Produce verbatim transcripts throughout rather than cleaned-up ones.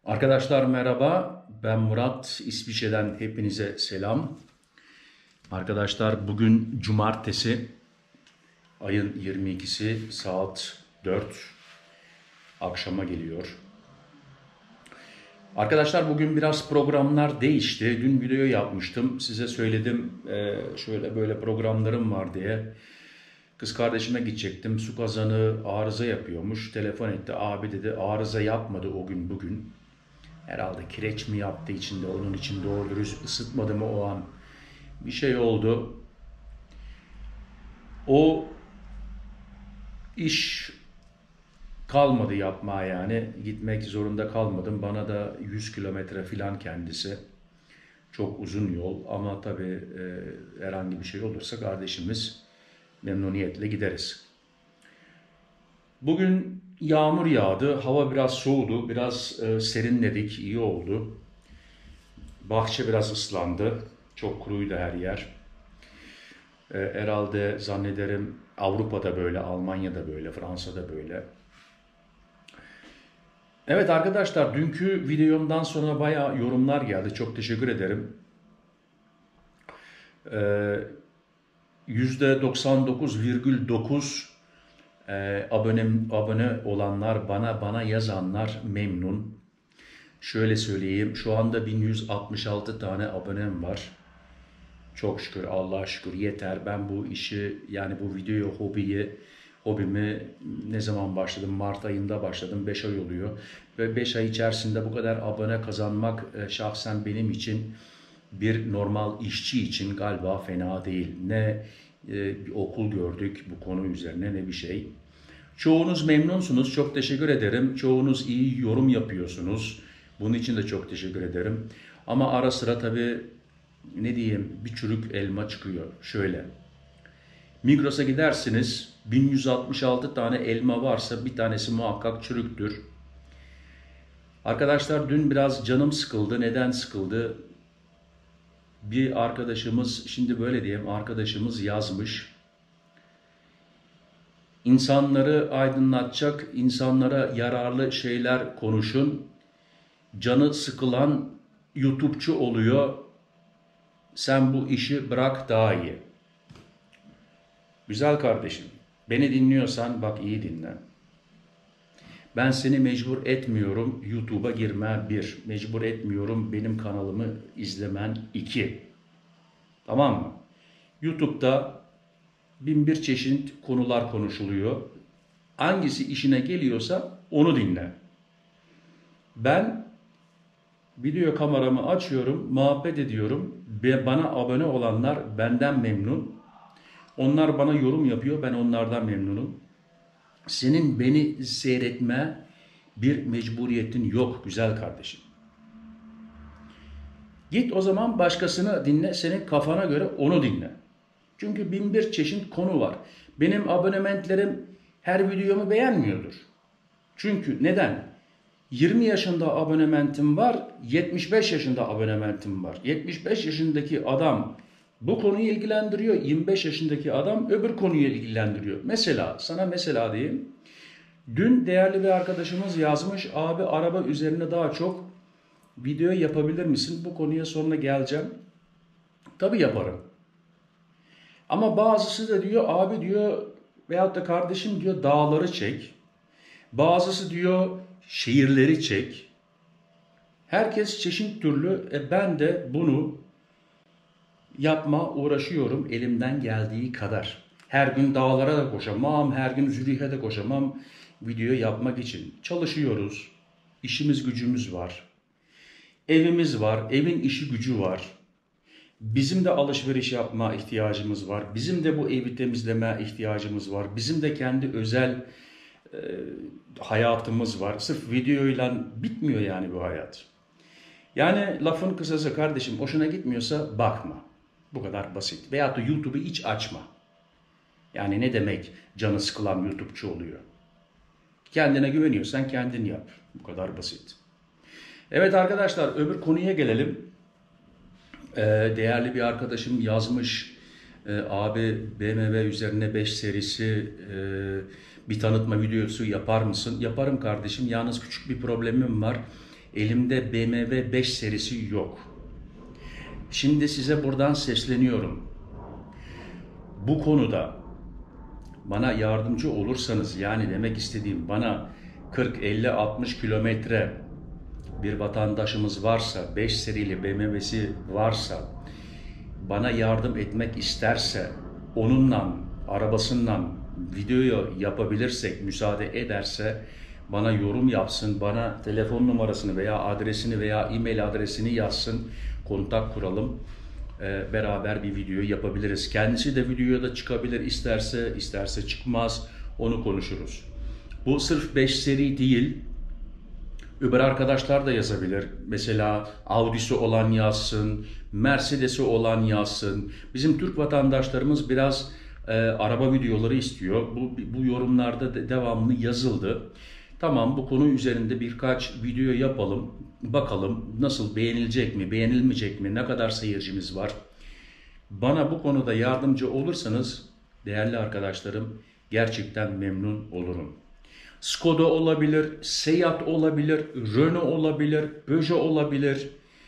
Arkadaşlar merhaba, ben Murat. İsviçre'den hepinize selam. Arkadaşlar bugün cumartesi, ayın yirmi ikisi saat dört akşama geliyor. Arkadaşlar bugün biraz programlar değişti. Dün video yapmıştım. Size söyledim e, şöyle böyle programlarım var diye. Kız kardeşime gidecektim. Su kazanı arıza yapıyormuş. Telefon etti. Abi dedi arıza yapmadı o gün bugün. Herhalde kireç mi yaptı içinde, onun için doğru dürüst ısıtmadı mı o an? Bir şey oldu. O iş kalmadı yapmaya yani. Gitmek zorunda kalmadım. Bana da yüz kilometre filan kendisi. Çok uzun yol ama tabii e, herhangi bir şey olursa kardeşimiz memnuniyetle gideriz. Bugün yağmur yağdı. Hava biraz soğudu. Biraz e, serinledik. İyi oldu. Bahçe biraz ıslandı. Çok kuruydu her yer. E, herhalde zannederim Avrupa'da böyle, Almanya'da böyle, Fransa'da böyle. Evet arkadaşlar, dünkü videomdan sonra bayağı yorumlar geldi. Çok teşekkür ederim. E, yüzde doksan dokuz virgül dokuz e, abone, abone olanlar, bana bana yazanlar memnun. Şöyle söyleyeyim, şu anda bin yüz altmış altı tane abonem var. Çok şükür, Allah'a şükür yeter. Ben bu işi, yani bu video hobiyi, hobimi ne zaman başladım? Mart ayında başladım. beş ay oluyor. Ve beş ay içerisinde bu kadar abone kazanmak şahsen benim için, bir normal işçi için galiba fena değil. Ne bir okul gördük bu konu üzerine ne bir şey. Çoğunuz memnunsunuz. Çok teşekkür ederim. Çoğunuz iyi yorum yapıyorsunuz. Bunun için de çok teşekkür ederim. Ama ara sıra tabii ne diyeyim, bir çürük elma çıkıyor. Şöyle. Migros'a gidersiniz. bin yüz altmış altı tane elma varsa bir tanesi muhakkak çürüktür. Arkadaşlar dün biraz canım sıkıldı. Neden sıkıldı? Bir arkadaşımız, şimdi böyle diyeyim, arkadaşımız yazmış. İnsanları aydınlatacak, insanlara yararlı şeyler konuşun. Canı sıkılan YouTube'cu oluyor. Sen bu işi bırak daha iyi. Güzel kardeşim, beni dinliyorsan bak iyi dinle. Ben seni mecbur etmiyorum YouTube'a girme bir. Mecbur etmiyorum benim kanalımı izlemen iki. Tamam mı? YouTube'da bin bir çeşit konular konuşuluyor. Hangisi işine geliyorsa onu dinle. Ben video kameramı açıyorum, muhabbet ediyorum. Bana abone olanlar benden memnun. Onlar bana yorum yapıyor, ben onlardan memnunum. Senin beni seyretme bir mecburiyetin yok güzel kardeşim. Git o zaman başkasını dinle, senin kafana göre onu dinle. Çünkü bin bir çeşit konu var. Benim abonementlerim her videomu beğenmiyordur. Çünkü neden? yirmi yaşında abonementim var, yetmiş beş yaşında abonementim var. yetmiş beş yaşındaki adam bu konuyu ilgilendiriyor, yirmi beş yaşındaki adam öbür konuyu ilgilendiriyor. Mesela, sana mesela diyeyim. Dün değerli bir arkadaşımız yazmış, abi araba üzerine daha çok video yapabilir misin? Bu konuya sonra geleceğim. Tabii yaparım. Ama bazısı da diyor, abi diyor, veyahut da kardeşim diyor dağları çek. Bazısı diyor şehirleri çek. Herkes çeşit türlü. E ben de bunu yapma uğraşıyorum elimden geldiği kadar. Her gün dağlara da koşamam, her gün Zürih'e de koşamam video yapmak için. Çalışıyoruz, işimiz gücümüz var, evimiz var, evin işi gücü var. Bizim de alışveriş yapma ihtiyacımız var, bizim de bu evi temizleme ihtiyacımız var, bizim de kendi özel e, hayatımız var. Sırf videoyla bitmiyor yani bu hayat. Yani lafın kısası kardeşim, hoşuna gitmiyorsa bakma. Bu kadar basit. Veyahut da YouTube'u hiç açma. Yani ne demek canı sıkılan YouTube'cu oluyor? Kendine güveniyorsan kendin yap. Bu kadar basit. Evet arkadaşlar, öbür konuya gelelim. Ee, değerli bir arkadaşım yazmış. E, abi B M W üzerine beş serisi e, bir tanıtma videosu yapar mısın? Yaparım kardeşim. Yalnız küçük bir problemim var. Elimde B M W beş serisi yok. Şimdi size buradan sesleniyorum. Bu konuda bana yardımcı olursanız, yani demek istediğim, bana kırk, elli, altmış kilometre bir vatandaşımız varsa, beş serili B M W'si varsa, bana yardım etmek isterse, onunla, arabasından video yapabilirsek, müsaade ederse bana yorum yapsın, bana telefon numarasını veya adresini veya e-mail adresini yazsın, kontak kuralım. Ee, beraber bir video yapabiliriz. Kendisi de videoya da çıkabilir, isterse, isterse çıkmaz, onu konuşuruz. Bu sırf beş seri değil, öbür arkadaşlar da yazabilir. Mesela Audi'si olan yazsın, Mercedes'i olan yazsın. Bizim Türk vatandaşlarımız biraz e, araba videoları istiyor. Bu, bu yorumlarda de devamlı yazıldı. Tamam, bu konu üzerinde birkaç video yapalım. Bakalım nasıl, beğenilecek mi, beğenilmeyecek mi, ne kadar seyircimiz var. Bana bu konuda yardımcı olursanız değerli arkadaşlarım, gerçekten memnun olurum. Skoda olabilir, Seat olabilir, Renault olabilir, Peugeot olabilir.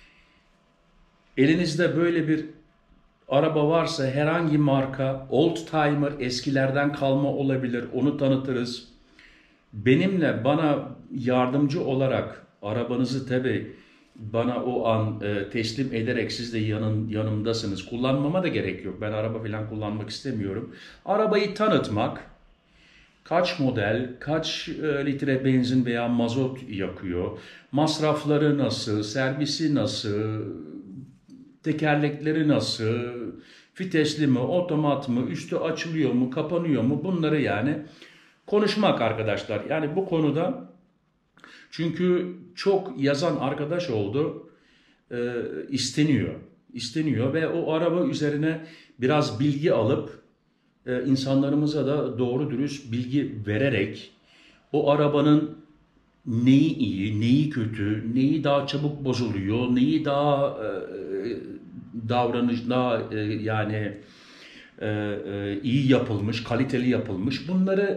Elinizde böyle bir araba varsa, herhangi marka, old timer, eskilerden kalma olabilir, onu tanıtırız. Benimle, bana yardımcı olarak arabanızı tabii bana o an e, teslim ederek, siz de yanın, yanımdasınız. Kullanmama da gerek yok. Ben araba falan kullanmak istemiyorum. Arabayı tanıtmak, kaç model, kaç e, litre benzin veya mazot yakıyor, masrafları nasıl, servisi nasıl, tekerlekleri nasıl, vitesli mi, otomat mı, üstü açılıyor mu, kapanıyor mu, bunları yani konuşmak arkadaşlar. Yani bu konuda, çünkü çok yazan arkadaş oldu, e, isteniyor. isteniyor ve o araba üzerine biraz bilgi alıp e, insanlarımıza da doğru dürüst bilgi vererek o arabanın neyi iyi, neyi kötü, neyi daha çabuk bozuluyor, neyi daha e, davranış, daha e, yani e, e, iyi yapılmış, kaliteli yapılmış, bunları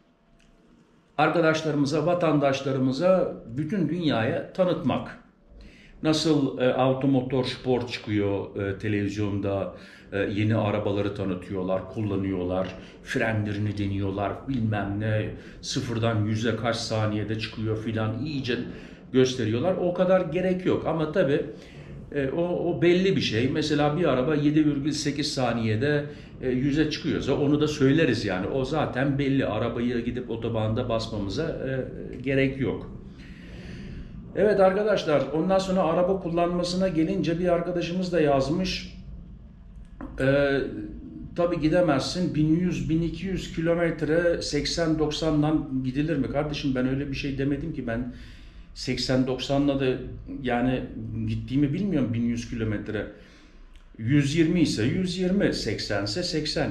arkadaşlarımıza, vatandaşlarımıza, bütün dünyaya tanıtmak. Nasıl e, Automotor Spor çıkıyor e, televizyonda, e, yeni arabaları tanıtıyorlar, kullanıyorlar, frenlerini deniyorlar, bilmem ne, sıfırdan yüze kaç saniyede çıkıyor filan, iyice gösteriyorlar. O kadar gerek yok ama tabii e, o, o belli bir şey. Mesela bir araba yedi virgül sekiz saniyede e, yüze çıkıyorsa onu da söyleriz yani. O zaten belli. Arabayı gidip otobanda basmamıza e, gerek yok. Evet arkadaşlar, ondan sonra araba kullanmasına gelince bir arkadaşımız da yazmış. Ee, tabii gidemezsin, bin yüz bin iki yüz kilometre seksen doksandan gidilir mi? Kardeşim, ben öyle bir şey demedim ki. Ben seksen doksanla da yani gittiğimi bilmiyorum, bin yüz kilometre. yüz yirmi ise yüz yirmi, seksen ise seksen.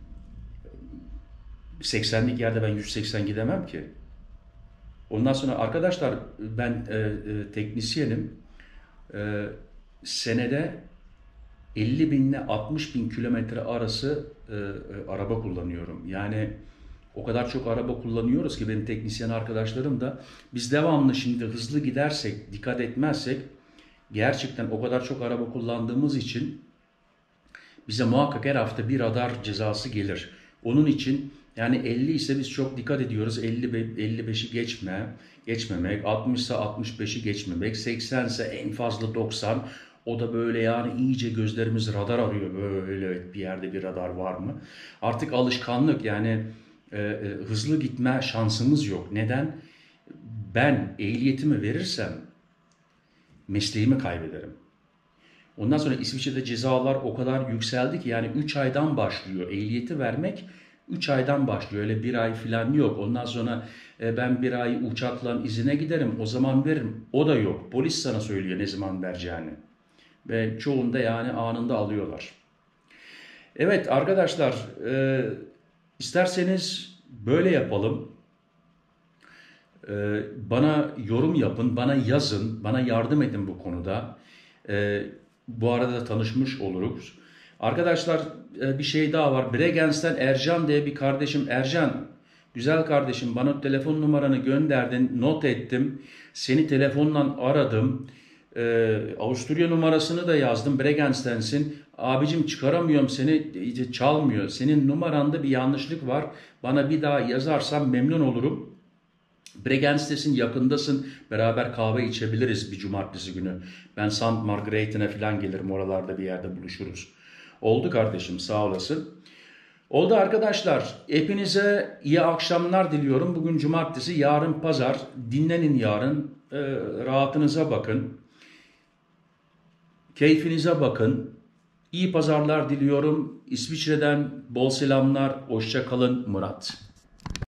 seksenlik yerde ben yüz seksen gidemem ki. Ondan sonra arkadaşlar, ben e, e, teknisyenim. E, senede elli bin ile altmış bin kilometre arası e, e, araba kullanıyorum. Yani o kadar çok araba kullanıyoruz ki benim teknisyen arkadaşlarım da, biz devamlı şimdi hızlı gidersek, dikkat etmezsek, gerçekten o kadar çok araba kullandığımız için bize muhakkak her hafta bir radar cezası gelir. Onun için yani elli ise biz çok dikkat ediyoruz. elli beşi geçme, geçmemek, altmış ise altmış beşi geçmemek, seksen ise en fazla doksan. O da böyle yani iyice gözlerimiz radar arıyor, böyle bir yerde bir radar var mı? Artık alışkanlık, yani e, e, hızlı gitme şansımız yok. Neden? Ben ehliyetimi verirsem mesleğimi kaybederim. Ondan sonra İsviçre'de cezalar o kadar yükseldi ki, yani üç aydan başlıyor ehliyeti vermek. üç aydan başlıyor. Öyle bir ay falan yok. Ondan sonra e, ben bir ay uçakla izine giderim, o zaman veririm. O da yok. Polis sana söylüyor ne zaman vereceğini. Ve çoğunda yani anında alıyorlar. Evet arkadaşlar, e, isterseniz böyle yapalım. E, bana yorum yapın, bana yazın, bana yardım edin bu konuda. E, bu arada da tanışmış oluruz. Arkadaşlar, bir şey daha var. Bregenz'ten Ercan diye bir kardeşim. Ercan, Güzel kardeşim, bana telefon numaranı gönderdin, not ettim. Seni telefonla aradım. Ee, Avusturya numarasını da yazdım. Bregenz'tensin. Abicim çıkaramıyorum seni, iyice çalmıyor. Senin numaranda bir yanlışlık var. Bana bir daha yazarsan memnun olurum. Bregenz'tesin, yakındasın. Beraber kahve içebiliriz bir cumartesi günü. Ben Sant Margrethen'e falan gelirim. Oralarda bir yerde buluşuruz. Oldu kardeşim, sağ olasın. Oldu arkadaşlar. Hepinize iyi akşamlar diliyorum. Bugün cumartesi, yarın pazar. Dinlenin yarın. E, rahatınıza bakın. Keyfinize bakın. İyi pazarlar diliyorum. İsviçre'den bol selamlar. Hoşça kalın. Murat.